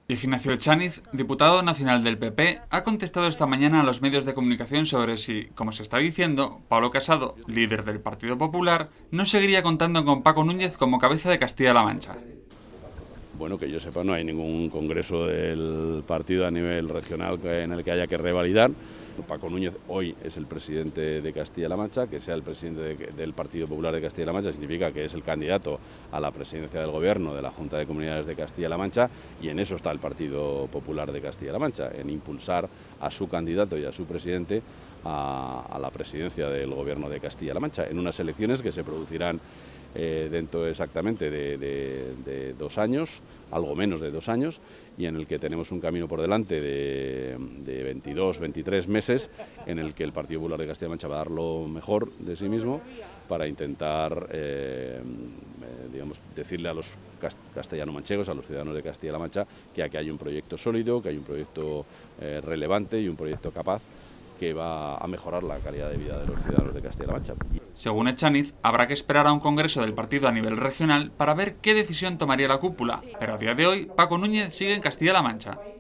Ignacio Echaniz, diputado nacional del PP, ha contestado esta mañana a los medios de comunicación sobre si, como se está diciendo, Pablo Casado, líder del Partido Popular, no seguiría contando con Paco Núñez como cabeza de Castilla-La Mancha. Bueno, que yo sepa, no hay ningún congreso del partido a nivel regional en el que haya que revalidar. Paco Núñez hoy es el presidente de Castilla-La Mancha. Que sea el presidente del Partido Popular de Castilla-La Mancha significa que es el candidato a la presidencia del Gobierno de la Junta de Comunidades de Castilla-La Mancha, y en eso está el Partido Popular de Castilla-La Mancha, en impulsar a su candidato y a su presidente a la presidencia del Gobierno de Castilla-La Mancha, en unas elecciones que se producirán dentro exactamente de 2 años, algo menos de 2 años, y en el que tenemos un camino por delante de 22, 23 meses, en el que el Partido Popular de Castilla-La Mancha va a dar lo mejor de sí mismo para intentar digamos, decirle a los castellano-manchegos, a los ciudadanos de Castilla-La Mancha, que aquí hay un proyecto sólido, que hay un proyecto relevante y un proyecto capaz que va a mejorar la calidad de vida de los ciudadanos de Castilla-La Mancha. Según Echaniz, habrá que esperar a un congreso del partido a nivel regional para ver qué decisión tomaría la cúpula, pero a día de hoy Paco Núñez sigue en Castilla-La Mancha.